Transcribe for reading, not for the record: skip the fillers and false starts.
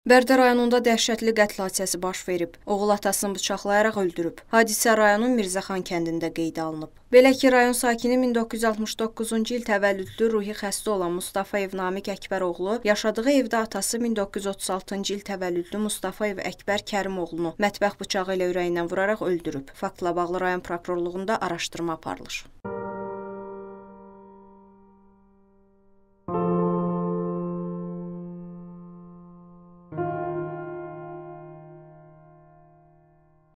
Bərdə rayonunda dəhşətli qətl hadisəsi baş verib. Oğul atasını bıçaqlayaraq öldürüb. Hadisə rayonun Mirzəxan kəndində qeydə alınıb. Belə ki, rayon sakini 1969-cu il təvəllüdlü ruhi xəstə olan Mustafayev Namiq Əkbəroğlu yaşadığı evdə atası 1936-cı il təvəllüdlü Mustafayev Əkbər Kərimoğlunu mətbəx bıçağı ilə ürəyindən vuraraq öldürüb. Faktla bağlı rayon prokurorluğunda araşdırma aparılır.